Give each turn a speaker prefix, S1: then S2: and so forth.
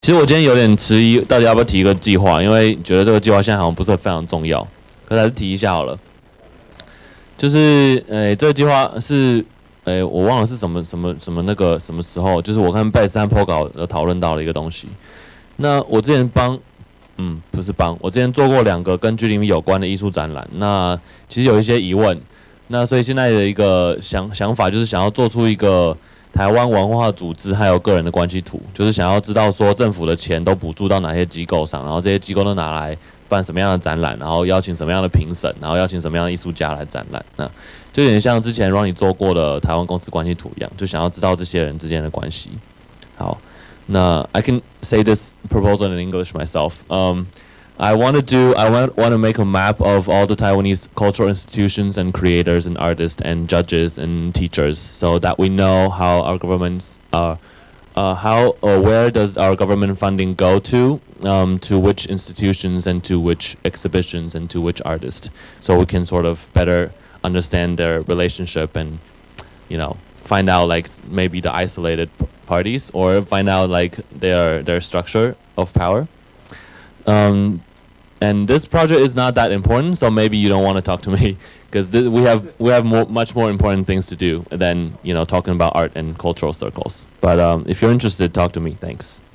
S1: 其实我今天有点迟疑，到底要不要提一个计划，因为觉得这个计划现在好像不是非常重要，可是还是提一下好了。就是，这个计划是，我忘了是什么那个什么时候，就是我看贝斯和 Pogo 有讨论到了一个东西。那我之前不是我之前做过2个跟居零有关的艺术展览，那其实有一些疑问，那所以现在的一个想法就是想要做出一个台湾文化组织还有个人的关系图，就是想要知道说政府的钱都补助到哪些机构上，然后这些机构都拿来办什么样的展览，然后邀请什么样的评审，然后邀请什么样的艺术家来展览，那就有点像之前 Ronnie 做过的台湾公司关系图一样，就想要知道这些人之间的关系。好，那 I can say this proposal in English myself. I want to make a map of all the Taiwanese cultural institutions and creators and artists and judges and teachers, so that we know how our governments how or where does our government funding go to which institutions and to which exhibitions and to which artists, so we can sort of better understand their relationship and find out like maybe the isolated parties or find out like their structure of power. And this project is not that important, so maybe you don't want to talk to me because we have much more important things to do than talking about art and cultural circles. But if you're interested, talk to me. Thanks.